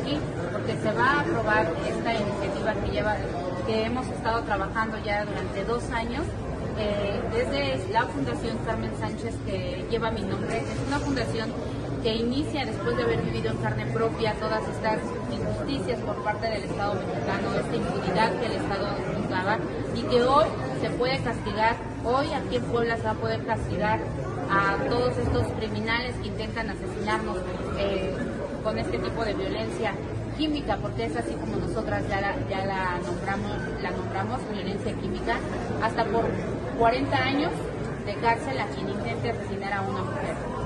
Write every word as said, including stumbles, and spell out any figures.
aquí, porque se va a aprobar esta iniciativa que lleva, que hemos estado trabajando ya durante dos años, eh, desde la Fundación Carmen Sánchez, que lleva mi nombre. Es una fundación que inicia después de haber vivido en carne propia todas estas injusticias por parte del Estado mexicano, esta impunidad que el Estado juzgaba, y que hoy se puede castigar, hoy aquí en Puebla se va a poder castigar a todos estos criminales que intentan asesinarnos eh, con este tipo de violencia química, porque es así como nosotras ya la, ya la nombramos, la nombramos violencia química, hasta por cuarenta años de cárcel a quien intente asesinar a una mujer.